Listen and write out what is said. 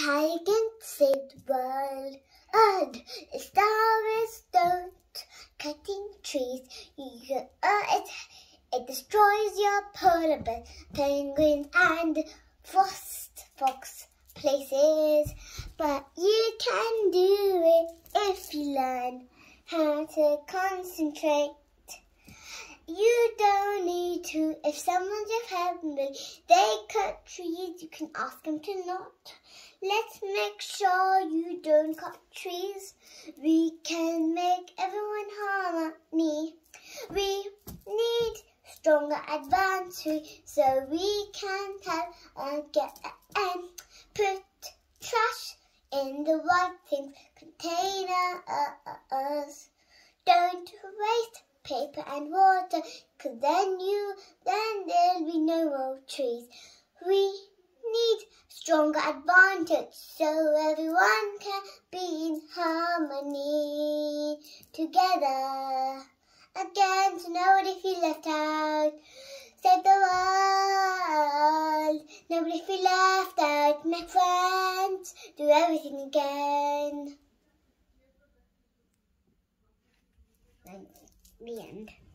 I can save the world, and stars don't cutting trees. It destroys your polar bear, penguins, and frost fox places. But you can do it if you learn how to concentrate. You don't need to. If someone's your family, they cut trees, you can ask them to not. Let's make sure you don't cut trees. We can make everyone harmony. We need stronger advantage so we can help and get and put trash in the right things containers. Don't waste paper and water, cause then there'll be no more trees. We need stronger advantage so everyone can be in harmony together. Again, so nobody feel left out. Save the world. Nobody feel left out. Make friends. Do everything again. The end.